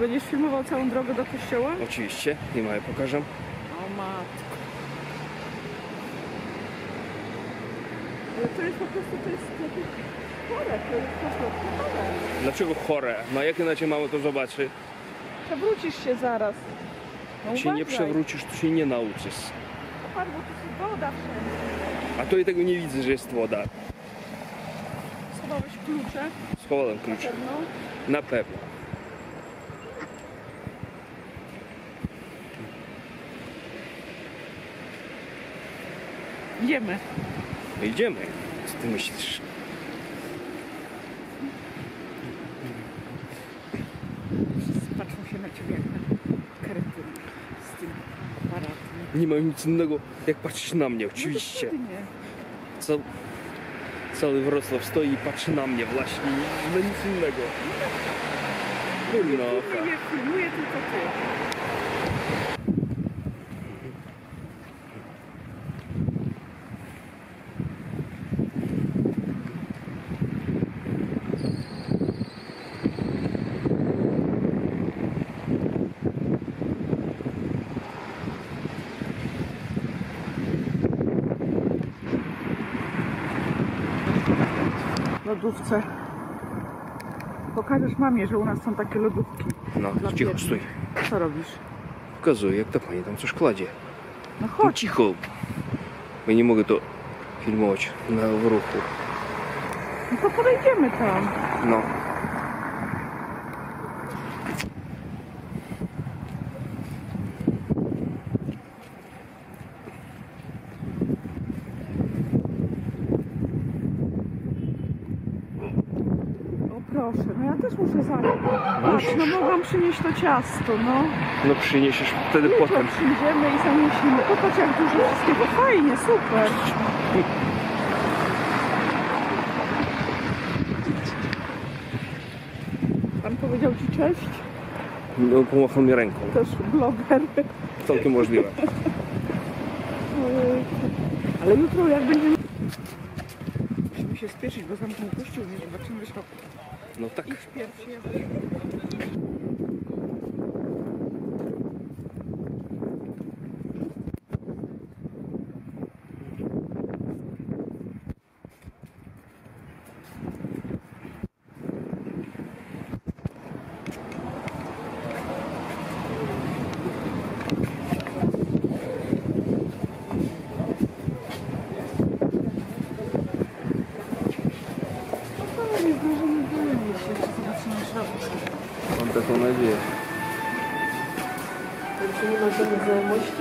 Będziesz filmował całą drogę do kościoła? Oczywiście, nie ma, ja pokażę. O matko. Ale to jest po prostu, to jest jakieś chore, to jest po prostu chore. Dlaczego chore? No jak inaczej mamy to zobaczyć? Przewrócisz się zaraz. No Jak się nie uważaj. przewrócisz, to się nie nauczysz. Patrz, bo tu jest woda wszędzie. A to i tego nie widzę, że jest woda. Schowałeś klucze? Schowałem klucze. Pewno. Na pewno. Idziemy. Idziemy. Co ty myślisz? Wszyscy patrzą się na ciebie jak na kretyn z tym aparatem. Nie mam nic innego, jak patrzeć na mnie, oczywiście. No to nie. Co? Cały Wrocław stoi i patrzy na mnie właśnie, nie ma nic innego. Kurno. Nie filmuję, tylko ty. Lodówce. Pokażesz mamie, że u nas są takie lodówki. No, Dla cicho, biednych. stój. Co robisz? Pokazuję, jak ta pani tam coś kładzie. No No chodź. cicho. Bo nie mogę to filmować w ruchu. No to podejdziemy tam. No. O proszę, no ja też muszę zabrać. Patrz, no mogłam przynieść to ciasto, no. No przyniesiesz wtedy Jutro potem. przyjdziemy i zamiesimy. Popatrz jak dużo wszystkiego. Fajnie, super. Pan powiedział ci cześć? No, pomachał mi ręką. Też bloger. Całkiem możliwe. Ale jutro jak będziemy... Musimy się spieszyć, bo zamknął kościół, nie zobaczymy środka. No tak. Idź pierwszy, ja też. Nie zdążymy wyjść, jeszcze zobaczymy środek. Mam taką nadzieję. Czy nie ma żadnych znajomości?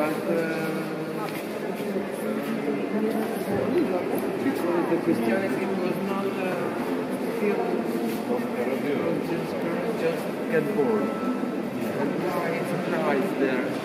but because the Christianity was not filled, just get bored. And now it's a price there.